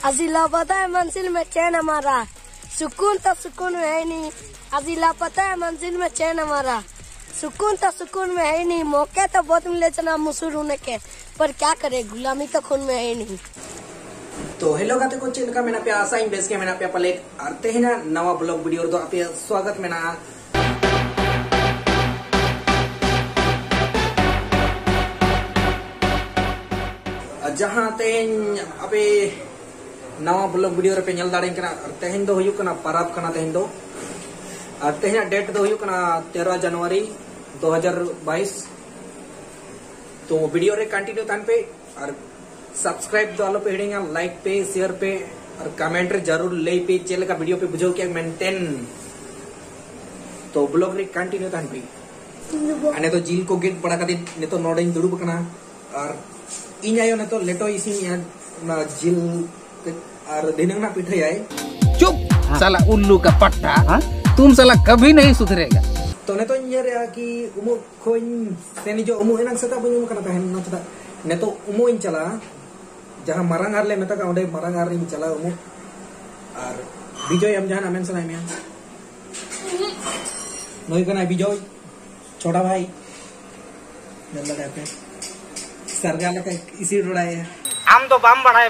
अजी लापता है मंजिल में चैन हमारा, सुकून तो सुकून में है नहीं। अजी लापता है मंजिल में चैन हमारा, सुकून तो सुकून में है नहीं। मौके तो बहुत मिले चना मशहूर होने के, पर क्या करे गुलामी तो खून में है नहीं। तो हेलो गाते को चेक मेना पे आशा इन बेस के मेना पे पले आते हैं ना नवा ब्लॉग वीडियो दो आपे स्वागत मेना जहां तेन आपे नवा ब्लॉग वीडियो रे पे नेल दाड़े कना तेहन दो हुयु कना परब कना तेहन दो तेहन डेट दो हुयु कना 13 जनवरी 2022। तो वीडियो रे कंटिन्यू तान पे और सब्सक्राइब दो आलो पे हिड़ेंगा, लाइक पे शेयर पे और कमेंट रे जरूर ले पे चैनल का वीडियो पे बुझो क्या मेंटेन। तो ब्लॉग रे कंटिन्यू तान पे अने तो जिल को गेट पड़ा कदी ने तो नोडे दुड़ुब कना और इन आयो ने तो लेटो इसी ना जिल और दिनंग ना पिठे आए। चुप साला उल्लू का पट्टा, तुम साला कभी नहीं सुधरेगा। तो ने तो इंजर या कि उमु खोइन सेनी जो उमु एनंग सता बुनु कना तहन ना था ने तो उमु इन चला जहां मरंग हार ले मेता का ओंडे मरंग हार इन चला उमु और विजय हम जहां आमेन सनाय में नोई कना विजय छोटा भाई नल्ला पे सरगा लका इसी रोड़ाए आम तो बाम बढ़ाए।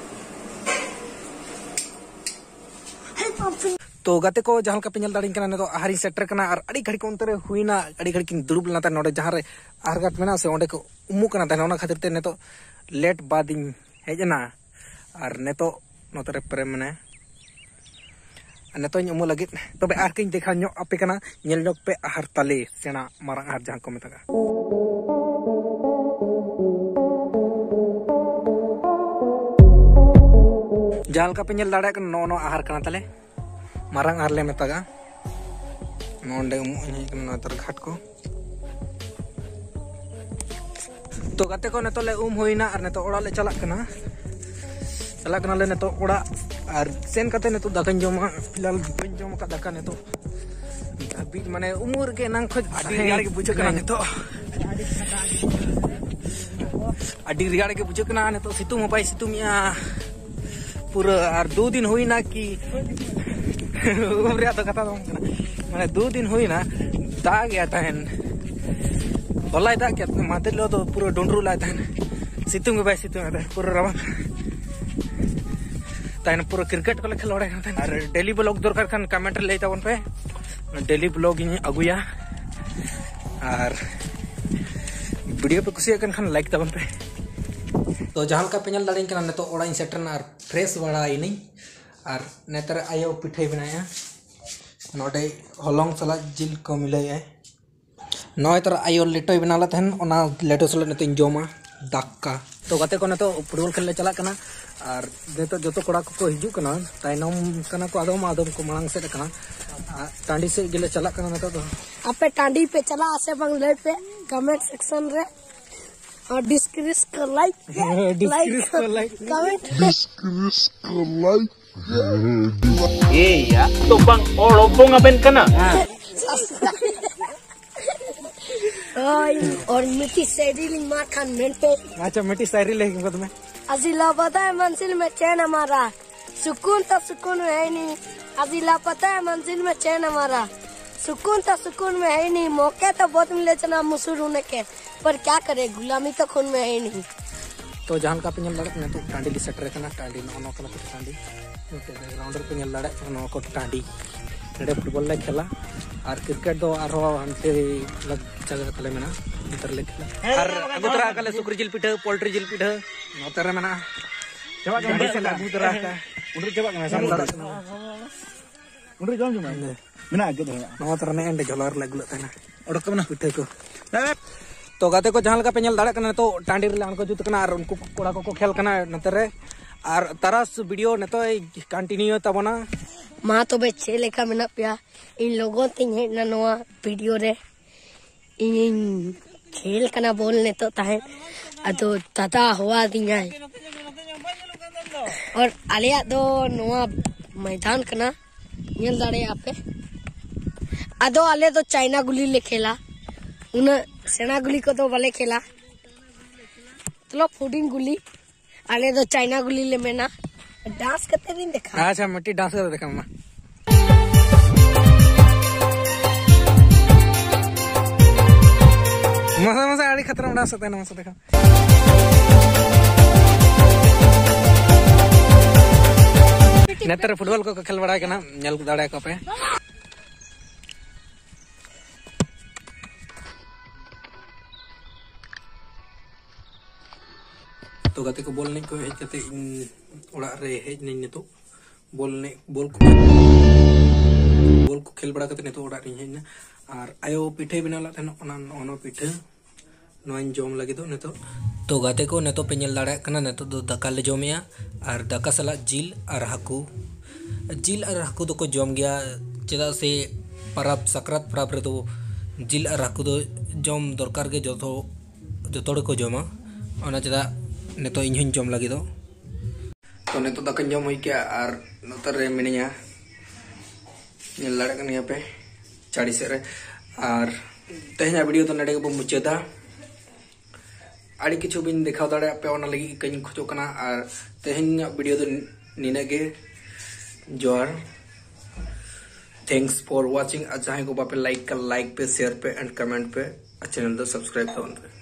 तो गाते को जहां का पेंजल दाड़ी कना तो आहारी सेटर कना और अड़ी घड़ी को अंतरे हुईना अड़ी घड़ी किन दुरुब लना नोडे जहां रे आहारगाट मेना से ओंडे को उमु कना तने ओना खातिर ते ने तो लेट बाद इन हेजना और ने तो नोतरे प्रेम ने ने तो उमु लगित तबे आर किन देखा न्यो आपे कना नेल न्यो पे आहार तले सेना मारंग आहार जहां को मेतागा। जहां का पेंजल दाड़ा कना नो नो आहार कना तले मारंग आहार ले मेतागा नोंडे उमु इन कना तर घाट को। तो गाते को नेतो ले हुईना और नेतो ओड़ा ले चला ले नेतो ओड़ा और सेन कते नेतो दाकान जोमा फिलहाल बन जोम का दाका नेतो बीच माने उमर के नांग खज आडी रियाड़ के बुझे कना नेतो आडी रियाड़ के बुझे कना नेतो सितुम होपाई सितुम या पूरा और 2 दिन हुईना कि उमरिया तो कथा माने 2 दिन हुईना दा गया तहन बोला था क्या माते लो तो पूरा डोंडरू लाए थे सितुंग बाय सितुंग था पूरा रवा ताइन पूरा क्रिकेट को खेल ओड़े थे और डेली ब्लॉग दरकार खान कमेंट ले तावन पे डेली ब्लॉग इन अगुया और वीडियो पे कुछ खान लाइक तावन पे। तो जहां का पेनल दाड़ी कना ने तो ओड़ा इन सेटर ना और फ्रेश वाला नहीं और नेतर आयो पिठे बनाया नोडे हलंग सला जिल को मिले है नय तर आयो लेटो बनाला तहन ओना लेटो सला ने तो जोमा दाक्का। तो गाते को ने तो फुटबॉल खेल ले चला कना और नेतो जतो कोड़ा को हिजू कना ताइनम कना को आदम को मांग से कना टांडी से गेले चला कना नेतो तो आपे टांडी पे चला आसे बंगले पे कमेंट सेक्शन रे और डिस्क्रिस को लाइक कमेंट ये या तो बang olobong aben kana और मिट्टी सैरी मार खान मेंटे। अच्छा मिट्टी शायरी लेकिन को तुम्हें अजी लापता है मंजिल में चैन हमारा, सुकून तो सुकून में है नहीं। अजी लापता है मंजिल में चैन हमारा, सुकून तो सुकून में है नहीं। मौके तो बहुत मिले चना मशहूर होने के, पर क्या करे गुलामी तो खून में है नहीं। तो जहां का पेंजल लड़क ने तो टांडी ली सेटर कना टांडी नो कना टांडी ग्राउंडर पेंजल लड़क नो को टांडी नेडे फुटबॉल ले खेला और क्रिकेट दो आरो हंते लग जगह तले मेना भीतर ले खेला और अगुतरा कले सुक्री जिल पिठा पोल्ट्री जिल पिठा नोतरे मेना जवा जम से अगुतरा का उंडर जवा कना सामने उंडर जम जम मेना आगे दो नोतरे ने एंड जलार लगल तना ओडक मेना पिठा को। तो गाते को जहां का पेंजल दाड़ा कना तो टांडी रे उनको जुत कना और उनको कोड़ा को खेल कना नतरे और तरस वीडियो ने तो कंटिन्यू तबना माँ तो बे छेले का मेना पिया इन लोगों तिंग ना नोआ वीडियो रे इन खेल कना बोलने तो ताहे अतो तता हुआ दिया और आलिया दो नोआ मैदान कना नेल दाड़े आपे अदो आले तो चाइना गुली ले खेला उन सेना गुली को तो वाले खेला तो 14 गुली आले तो चाइना गुली ले मेना डांस करते नहीं देखा। अच्छा मिट्टी डांस करते देखा मैं। मसा मसा आड़ी खतरा डांस होता है ना मसा देखा। नेतर फुटबॉल को खेल बड़ा करना नेल दाड़ा को पे तो गाते को बोल नहीं को हेज करते उड़ा रे हेज नहीं ने तो बोल को खेल बड़ा करते ने तो उड़ा नहीं है और आयो पिठे बिना ला तेनो ओनो पिठे नोइन जोम लगे तो गाते को ने तो पेनल दाड़ा कना ने तो दाका ले जोमिया और दाका सला जिल और हाकू दो को जोम गया चेदा से परब सक्रात परब रे तो जिल और हाकू दो जोम दरकार के जो को जोमा ओना चेदा ने तो इन जोम लगे तो ने तो दाका जोम हुई क्या और नतर रे मिनिया ने लड़ा कन यहाँ पे चाड़ी से रे और तेहना वीडियो तो नडे को मुचादा आड़ी किछु बिन दिखाव दाड़ा पे ओना लगी कहीं खोजो कना और तेहना वीडियो तो नीना के जोर थैंक्स फॉर वाचिंग। जहाँ को बापे लाइक पे शेयर पे एंड कमेंट पे चैनल तो सब्सक्राइब करो।